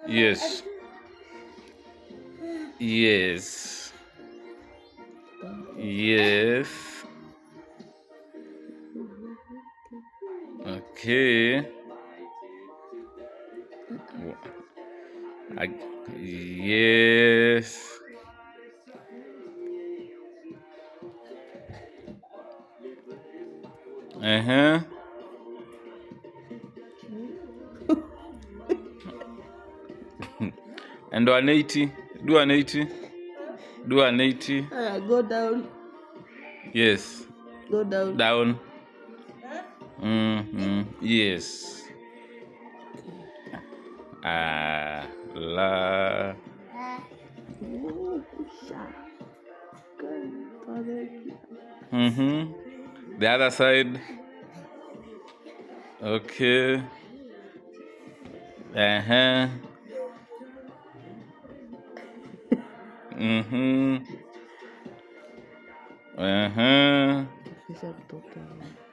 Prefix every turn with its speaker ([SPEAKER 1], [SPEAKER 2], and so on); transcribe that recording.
[SPEAKER 1] Yes. Yes. Yes. Okay. Yes. Uh-huh. And 180. Do 180. Do 180.
[SPEAKER 2] Go down.
[SPEAKER 1] Yes.
[SPEAKER 2] Go down.
[SPEAKER 1] Down. Yes. La. The other side. Okay. Uh-huh. Uh-huh.